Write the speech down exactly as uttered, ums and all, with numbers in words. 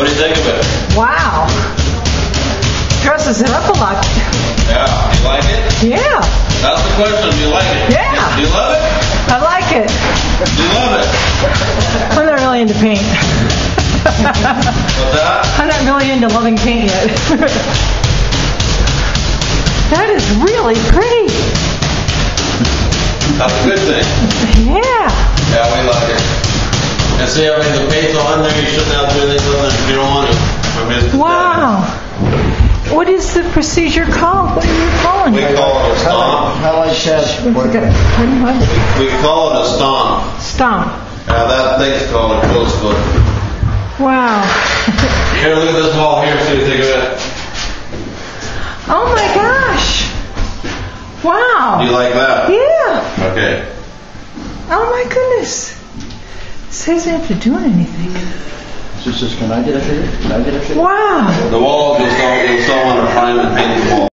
What do you think of it? Wow. Dresses it up a lot. Yeah. You like it? Yeah. That's the question. Do you like it? Yeah. Do you love it? I like it. Do you love it? I'm not really into paint. What's that? I'm not really into loving paint yet. That is really pretty. That's a good thing. Yeah. Yeah, we like it. And see, I mean, the paint's on there. You shouldn't have to do anything with it if you don't want to. I mean, Wow. What is the procedure called? What are you calling we it? call it a stomp. How like Chad? Pardon, what? We call it a stomp. Stomp. Yeah, that thing's called a close foot. Wow. Here, look at this wall here. See what you think of it. Oh my gosh. Wow. Do you like that? Yeah. Okay. Oh my goodness. It says I have to do anything. Just, just, can I get a figure? Can I get a figure? Wow. The wall, you'll still, you'll still want to prime and paint the wall.